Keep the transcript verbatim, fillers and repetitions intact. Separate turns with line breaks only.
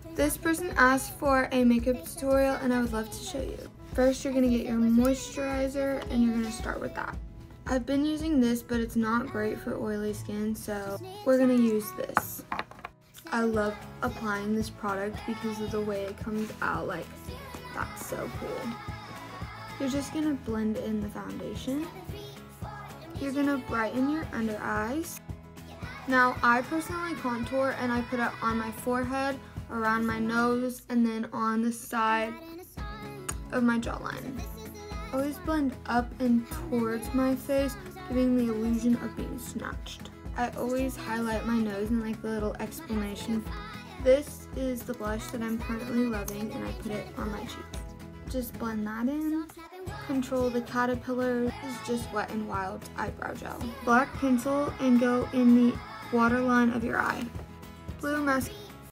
This person asked for a makeup tutorial and I would love to show you. First, you're gonna get your moisturizer and you're gonna start with that. I've been using this, but it's not great for oily skin, so we're gonna use this. I love applying this product because of the way it comes out, like, that's so cool. You're just gonna blend in the foundation. You're gonna brighten your under eyes. Now, I personally contour and I put it on my forehead, around my nose, and then on the side of my jawline. Always blend up and towards my face, giving the illusion of being snatched. I always highlight my nose and like the little explanation. This is the blush that I'm currently loving and I put it on my cheek. Just blend that in. Control the Caterpillar. This is just Wet n Wild eyebrow gel. Black pencil and go in the waterline of your eye. Blue mascara.